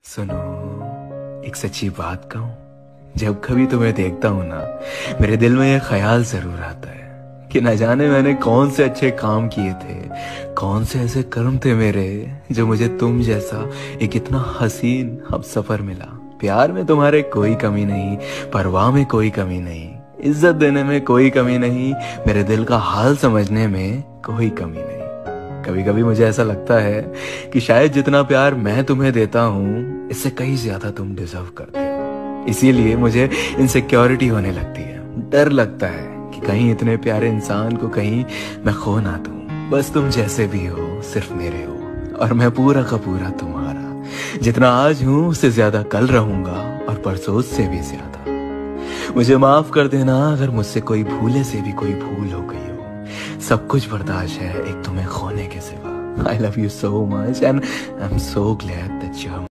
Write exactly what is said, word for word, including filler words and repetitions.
सुनो, एक सच्ची बात कहूं, जब कभी तुम्हें देखता हूं ना, मेरे दिल में यह ख्याल जरूर आता है कि न जाने मैंने कौन से अच्छे काम किए थे, कौन से ऐसे कर्म थे मेरे, जो मुझे तुम जैसा एक इतना हसीन हमसफर मिला। प्यार में तुम्हारे कोई कमी नहीं, परवाह में कोई कमी नहीं, इज्जत देने में कोई कमी नहीं, मेरे दिल का हाल समझने में कोई कमी नहीं। कभी कभी मुझे ऐसा लगता है कि शायद जितना प्यार मैं तुम्हें देता हूँ, इससे कहीं ज्यादा तुम डिजर्व करते हो। इसीलिए मुझे इनसिक्योरिटी होने लगती है, डर लगता है कि कहीं इतने प्यारे इंसान को कहीं मैं खो ना दूं। बस तुम जैसे भी हो, सिर्फ मेरे हो, और मैं पूरा का पूरा तुम्हारा। जितना आज हूँ उससे ज्यादा कल रहूंगा, और परसों से भी ज्यादा। मुझे माफ कर देना अगर मुझसे कोई भूले से भी कोई भूल हो गई हो। सब कुछ बर्दाश्त है एक तुम्हें खोने के सिवा। I love you so much and I'm so glad that you're